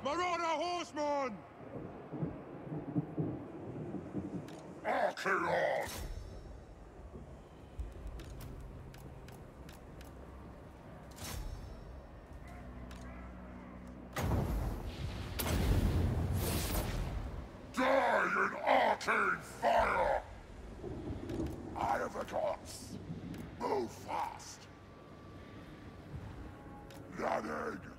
Marauder horseman! Archaeon! Die in arcane fire! Eye of the gods! Move fast! Yannig!